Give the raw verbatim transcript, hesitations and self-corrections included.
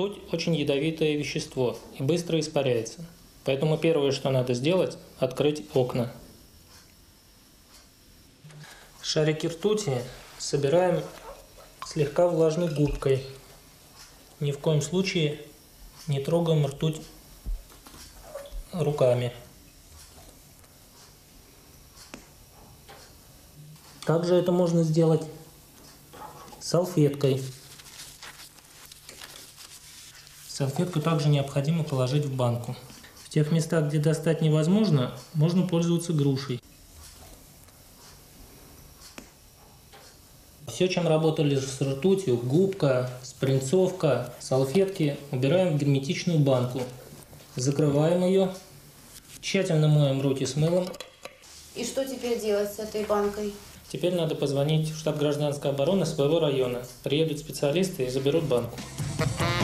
Ртуть очень ядовитое вещество и быстро испаряется. Поэтому первое, что надо сделать, открыть окна. Шарики ртути собираем слегка влажной губкой. Ни в коем случае не трогаем ртуть руками. Также это можно сделать салфеткой. Салфетку также необходимо положить в банку. В тех местах, где достать невозможно, можно пользоваться грушей. Все, чем работали с ртутью, губка, спринцовка, салфетки, убираем в герметичную банку. Закрываем ее, тщательно моем руки с мылом. И что теперь делать с этой банкой? Теперь надо позвонить в штаб гражданской обороны своего района. Приедут специалисты и заберут банку.